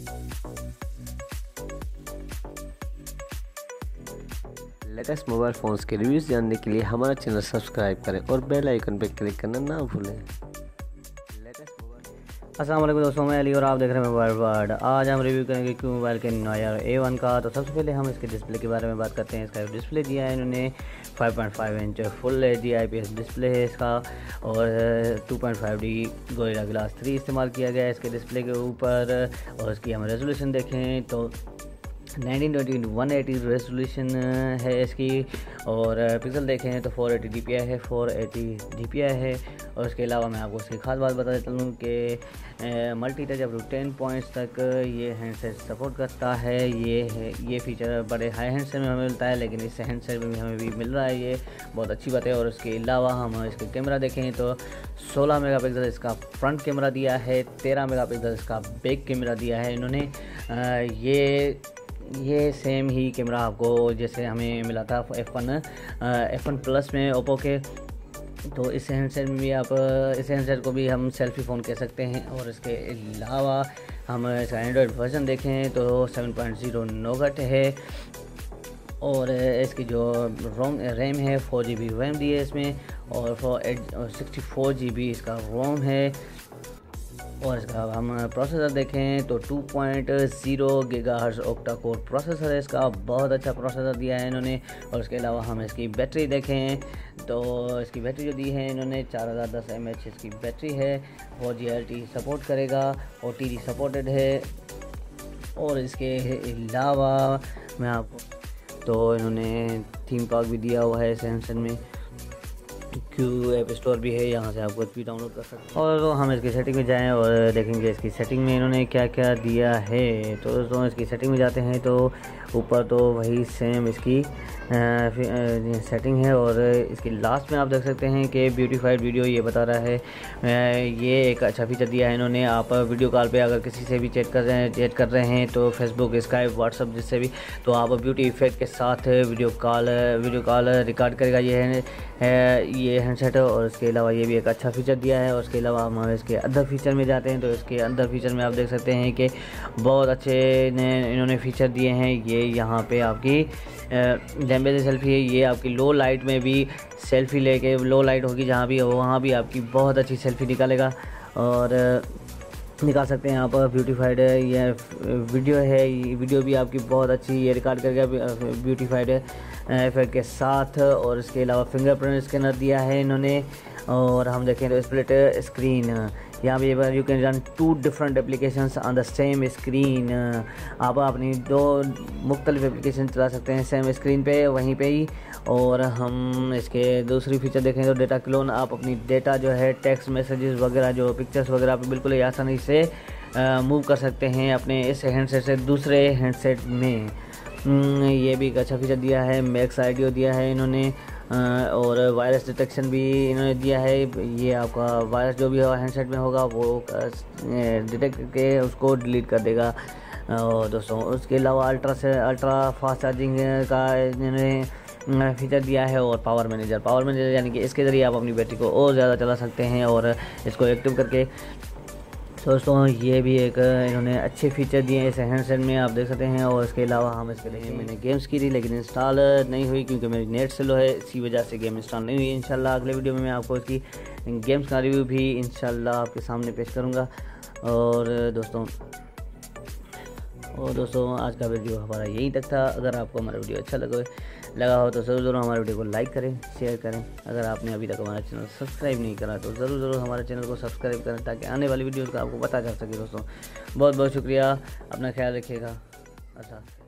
Latest mobile phones के reviews जानने के लिए हमारा चैनल सब्सक्राइब करें और बेल आइकन पर क्लिक करना ना भूलें। अस्सलाम वालेकुम दोस्तों, मैं अली और आप देख रहे हैं मोबाइल वर्ल्ड। आज हम रिव्यू करेंगे QMobile के नया A1 का। तो सबसे पहले हम इसके डिस्प्ले के बारे में बात करते हैं। इसका डिस्प्ले दिया है इन्होंने 5.5 inch full HD IPS display है इसका, और 2.5D गोरिल्ला ग्लास 3 इस्तेमाल किया गया है इसके डिस्प्ले के ऊपर। और इसकी हम रेजोल्यूशन देखें तो 1920x180 रेजोल्यूशन है इसकी, और पिक्सल देखें तो 480 DPI है, 480 DPI है। और उसके अलावा मैं आपको उसकी खास बात बता देता हूँ कि multi touch up to 10 points तक ये हैंडसेट सपोर्ट करता है। ये फीचर बड़े हाई हैंडसेट में हमें मिलता है, लेकिन इस हैंडसेट में हमें भी मिल रहा है, ये बहुत अच्छी बात है। और उसके अलावा हम इसके कैमरा देखें तो 16 मेगापिक्सल इसका फ्रंट कैमरा दिया है, 13 मेगापिक्सल इसका बैक कैमरा दिया है इन्होंने। ये सेम ही कैमरा आपको जैसे हमें मिला था F1 प्लस में ओप्पो के। तो इस हैंडसेट में भी आप इस हैंडसेट को भी हम सेल्फी फ़ोन कह सकते हैं। और इसके अलावा हम इसका एंड्रॉयड वर्जन देखें तो 7.0 नोगट है, और इसकी जो रैम है 4GB रैम दी है इसमें, और 64GB इसका रोम है। और इसका हम प्रोसेसर देखें तो 2.0 GHz ऑक्टा कोर प्रोसेसर है इसका, बहुत अच्छा प्रोसेसर दिया है इन्होंने। और उसके अलावा हम इसकी बैटरी देखें तो इसकी बैटरी जो दी है इन्होंने 4010 mAh इसकी बैटरी है, 4G LTE सपोर्ट करेगा, OTG सपोर्टेड है। और इसके अलावा मैं आपको तो इन्होंने थीम पार्क भी दिया हुआ है इस हैंडसेट में, Q ऐप स्टोर भी है, यहाँ से आप कुछ भी डाउनलोड कर सकते हैं। और हम इसकी सेटिंग में जाएं और देखेंगे इसकी सेटिंग में इन्होंने क्या क्या दिया है। तो दोस्तों इसकी सेटिंग में जाते हैं तो ऊपर तो वही सेम इसकी सेटिंग है, और इसकी लास्ट में आप देख सकते हैं कि ब्यूटीफाइड वीडियो ये बता रहा है। ये एक अच्छा फीचर दिया है इन्होंने। आप वीडियो कॉल पे अगर किसी से भी चैट कर रहे हैं तो फेसबुक, स्काइप, व्हाट्सअप जिससे भी, तो आप ब्यूटी इफेक्ट के साथ वीडियो कॉल रिकॉर्ड करेगा ये हैंडसेट। और इसके अलावा ये भी एक अच्छा फीचर दिया है। और उसके अलावा हम इसके अदर फीचर में जाते हैं तो इसके अंदर फीचर में आप देख सकते हैं कि बहुत अच्छे इन्होंने फीचर दिए हैं। ये यहाँ पे आपकी लैम्बे सेल्फी है, ये आपकी लो लाइट में भी सेल्फी लेके, लो लाइट होगी जहाँ भी हो वहाँ भी आपकी बहुत अच्छी सेल्फी निकालेगा, और निकाल सकते हैं आप। ब्यूटीफाइड ये वीडियो है, ये वीडियो भी आपकी बहुत अच्छी ये रिकॉर्ड करके ब्यूटीफाइड इफेक्ट के साथ। और इसके अलावा फिंगरप्रिंट स्कैनर दिया है इन्होंने। और हम देखें तो स्प्लिट स्क्रीन, यहाँ पे you can run 2 different applications on the same screen. आप अपनी 2 मुख्तलिफ एप्लीकेशन चला सकते हैं सेम स्क्रीन पे वहीं पे ही। और हम इसके दूसरी फीचर देखें तो डेटा क्लोन, आप अपनी डेटा जो है टेक्स्ट मैसेजेस वगैरह, जो पिक्चर्स वगैरह आप बिल्कुल ही आसानी से मूव कर सकते हैं अपने इस हैंडसेट से दूसरे हैंडसेट में। ये भी एक अच्छा फीचर दिया है। मैक्स आइडियो दिया है इन्होंने, और वायरस डिटेक्शन भी इन्होंने दिया है। ये आपका वायरस जो भी हैंडसेट में होगा वो डिटेक्ट करके उसको डिलीट कर देगा। और दोस्तों उसके अलावा अल्ट्रा फास्ट चार्जिंग का इन्होंने फीचर दिया है। और पावर मैनेजर यानी कि इसके ज़रिए आप अपनी बैटरी को और ज़्यादा चला सकते हैं और इसको एक्टिव करके। दोस्तों ये भी एक इन्होंने अच्छे फीचर दिए हैं इस हैंडसेट में, आप देख सकते हैं। और इसके अलावा हम इसके लिए मैंने गेम्स की थी लेकिन इंस्टॉल नहीं हुई क्योंकि मेरी नेट स्लो है, इसी वजह से गेम इंस्टॉल नहीं हुई। इंशाल्लाह अगले वीडियो में मैं आपको इसकी गेम्स का रिव्यू भी इंशाल्लाह आपके सामने पेश करूँगा। और दोस्तों आज का वीडियो हमारा यहीं तक था। अगर आपको हमारा वीडियो अच्छा लगा हो तो ज़रूर हमारे वीडियो को लाइक करें, शेयर करें। अगर आपने अभी तक हमारा चैनल सब्सक्राइब नहीं करा तो ज़रूर हमारे चैनल को सब्सक्राइब करें ताकि आने वाली वीडियोज़ का आपको पता चल सके। दोस्तों बहुत बहुत शुक्रिया, अपना ख्याल रखिएगा। अच्छा।